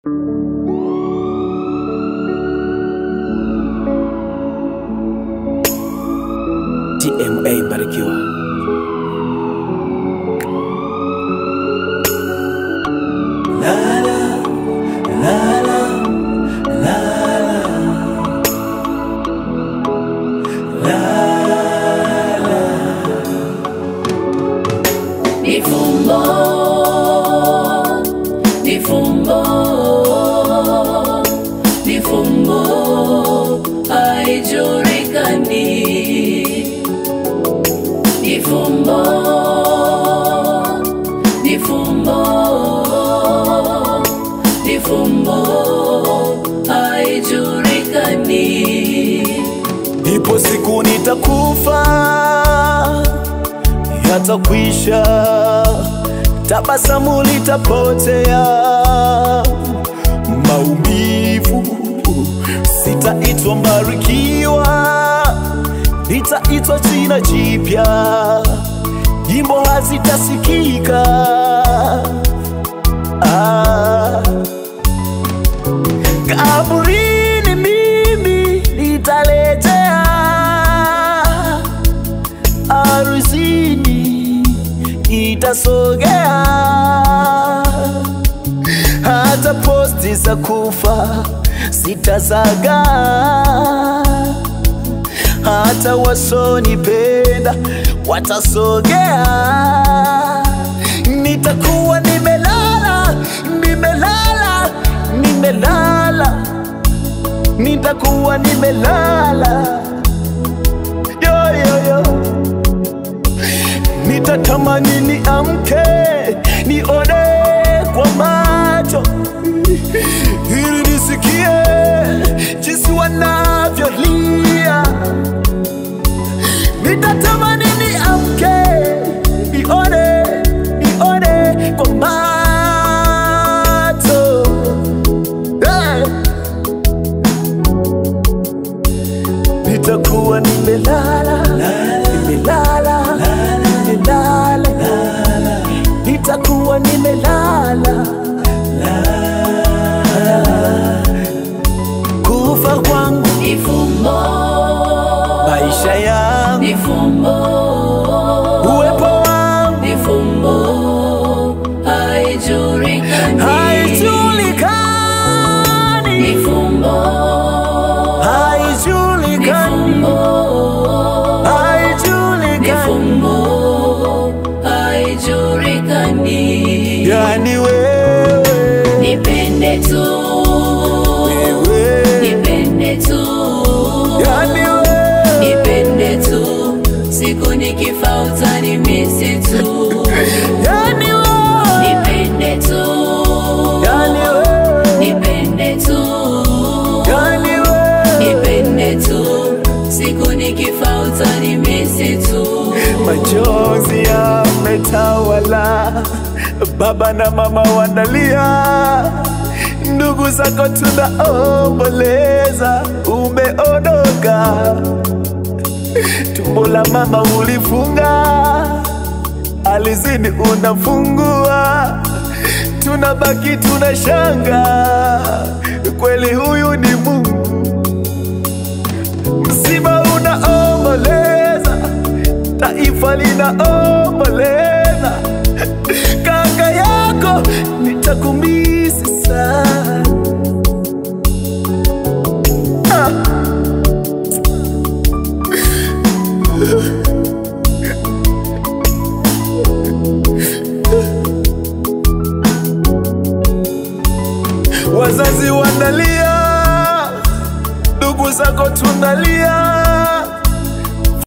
TMA Barikiwa. La la la la la la la. Ni fumbo, ni fumbo, ni fumbo haijulikani. Ni fumbo, ni fumbo, ni fumbo haijulikani. Ipo siku nitakufa, yatakwisha, tabasamu litapotea, maumivu, sitaitwa Barikiwa, nitaitwa jina jipya, nyimbo hazitasikika. Kaburini mimi nitarejea, aruzini itasogea, hata posti za kufa sitazaga, hata wasonipenda watasogea. Nitakuwa nimelala, nimelala, nimelala, nitakuwa nimelala, yo yo yo. Nitatamani niamke, nione kwa macho, ili nisikie jinsi wanavyolia. Nitatamani niamke, nione kwa macho, nitakuwa nimelala, nimelala, nimelala, nitakuwa nimelala. Kufa kwangu Ni fumbo, maisha yangu ni fumbo, uwepo wangu ni fumbo haijulikani. haijulikani, Ni fumbo, ni haijulikani, fumbo, ni haijulikani. fumbo haijulikani. Yani wewe, Nipende tu, wewe, nipende tu, yani wewe, nipende tu, siku nikifa utanimisi tu. yani wewe, Nipende tu, yani wewe, nipende tu, yani wewe. nipende tu, siku nikifa utanimisi tu. Machozi yametawala, baba na mama wanalia, ndugu zako tunaomboleza, umeondoka. Tumbo la mama ulifunga, alizini unafungua, tunabaki tunashanga, kweli huyu ni Mungu. Msiba unaomboleza, taifa linaomboleza, kaka yako nitakumisi sana. Wazazi wanalia, ndugu zako tunalia,